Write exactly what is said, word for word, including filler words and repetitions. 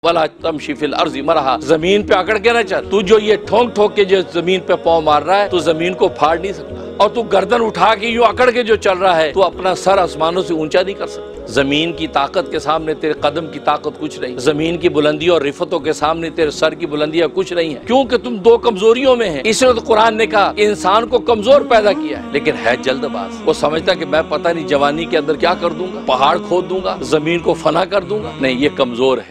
वला तमशी फिल अर्ज़ि मरहा, जमीन पे अकड़ के ना चल। तू जो ये ठोंक ठोक के जो जमीन पे पाँव मार रहा है, तो जमीन को फाड़ नहीं सकता। और तू गर्दन उठा के यूं अकड़ के जो चल रहा है, तो अपना सर आसमानों से ऊंचा नहीं कर सकता। जमीन की ताकत के सामने तेरे कदम की ताकत कुछ नहीं। जमीन की बुलंदी और रिफतों के सामने तेरे सर की बुलंदियां कुछ नहीं है, क्योंकि तुम दो कमजोरियों में हैं। इसलिए तो कुरान ने कहा इंसान को कमजोर पैदा किया है, लेकिन है जल्दबाज। वो समझता कि मैं पता नहीं जवानी के अंदर क्या कर दूंगा, पहाड़ खोद दूंगा, जमीन को फना कर दूंगा। नहीं, ये कमजोर है।